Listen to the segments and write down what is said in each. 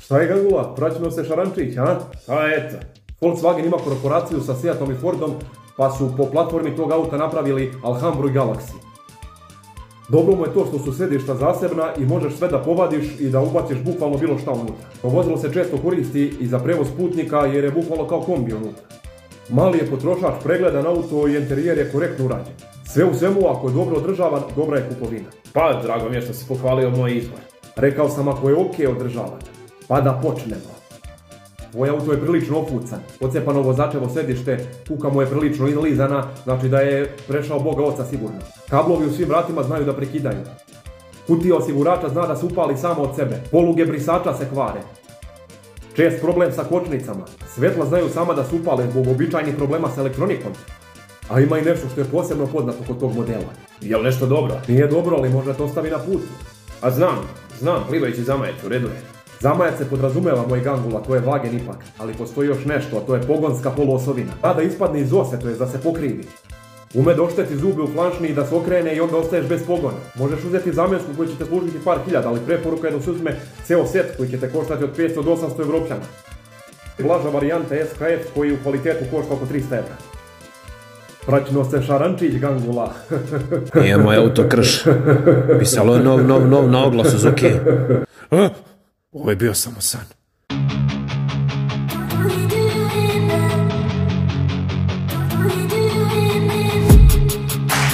Šta je Gangula? Praćeno se Šarančić, a? A eto. Volkswagen ima korporaciju sa Seatom i Fordom, pa su po platformi tog auta napravili Alhambru i Galaxy. Dobro mu je to što su sedišta zasebna i možeš sve da povadiš i da ubaciš bukvalno bilo šta unutra. Vozilo se često koristi i za prevoz putnika jer je bukvalno kao kombi unutra. Mali je potrošač, pregledan auto i interijer je korektno urađen. Sve u svemu, ako je dobro održavan, dobra je kupovina. Pa, drago mi je što si pohvalio moj izbor. Rekao sam ako je okej održavan. Pa da počnemo. Tvoj auto je prilično ofucan, ocepano vozačevo sedište, kuka mu je prilično izlizana, znači da je prešao Boga oca sigurno. Kablovi u svim vratima znaju da prekidaju. Kutija osigurača zna da se upali samo od sebe, poluge brisača se kvare. Čest problem sa kočnicama, svetla znaju sama da se upale zbog običajnih problema sa elektronikom. A ima i nešto što je posebno poznato kod tog modela. Je li nešto dobro? Nije dobro, ali možda te ostavi na putu. A znam, plivajući zamajac, u redu je. Zamajac se podrazumeva, moj Gangula, to je vagen ipak, ali postoji još nešto, a to je pogonska poluosovina. Da ispadne iz ose, to je da se pokrivi. Ume da ošteti zube u flanšni i da se okrene i onda ostaješ bez pogona. Možeš uzeti zamjensku koji će te služiti par hiljada, ali preporuka je da se uzme ceo set koji će te koštati od 500 do 800 evropljana. Blaža varijanta SKF koji u kvalitetu košta oko 300 evra. Praćno se Šarančić, Gangula. Nije moj auto krš. Pisalo je nov na oglasu, za okej. Ovo je bio samo san.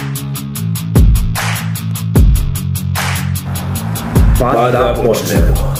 Pa da počnemo.